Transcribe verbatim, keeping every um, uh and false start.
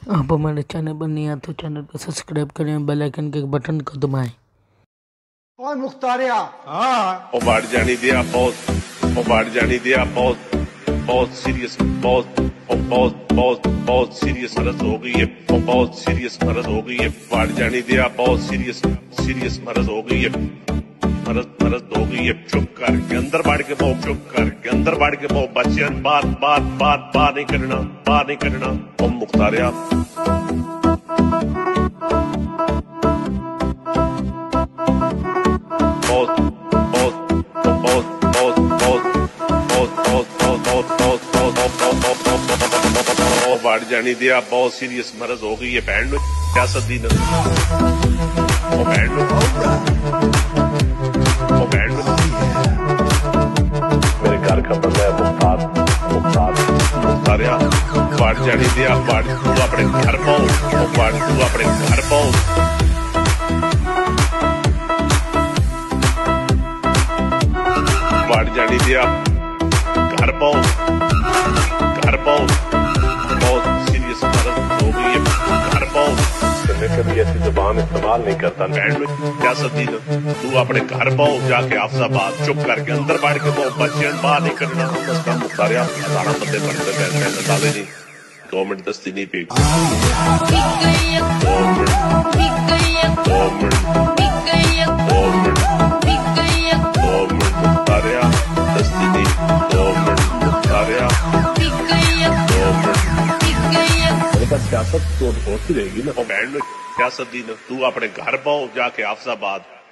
آپ ہمارے چینل پر نہیں آتے تو چینل کو سبسکرائب کریں، بیل آئکن کے بٹن کو دبائیں۔ اور مختاریا ہاں وہ بڑھ جانی دیا بہت وہ بڑھ جانی دیا بہت بہت سیریس بہت بہت بہت بہت سیریس مرض ہو گئی ہے وہ بہت سیریس مرض ہو گئی ہے بڑھ جانی دیا بہت سیریس سیریس مرض ہو گئی ہے مرض مرض ہو گئی ہے چپ کر کے اندر بڑھ کے بہو چپ کر کے اندر بڑھ کے بہو بچے بات بات بات بات نہیں کرنا بات نہیں کرنا وہ مختاریا بہت بہت بہت بہت بہت بڑھ جانی دیا بہت سیریس مرض ہو گئی ہے بہن سیاست دی وہ بہن وہ بہن میرے گھر کا بندہ ہے مختار مختار مختاریا بڑھ جانی دیا بڑھ تو اپنے گھر پاؤ وہ بڑھ تو اپنے گھر پاؤ بڑھ جانی دیا گھر پاؤ گھر پاؤ بہت سیریس مرض ہو گئی ہے گھر پاؤ میں کبھی ایسی زبان استعمال نہیں کرتا بہن سیاست دی تو اپنے گھر پاؤ جا کے حافظ آباد چپ کر کے اندر بیٹھ کے بہت بچے باہر نہیں کرنا مسئلہ مختاریا ہزارہ بندے بڑھتے پیسے نتالے نہیں دو منٹ دستی نہیں پی دو منٹ دو منٹ دو منٹ دو منٹ مختاریا دستی نہیں دو منٹ مختاریا دو منٹ سیاست تو ہوتی رہے گی نا بہن سیاست دی تو اپنے گھر پاؤ جا کے حافظ آباد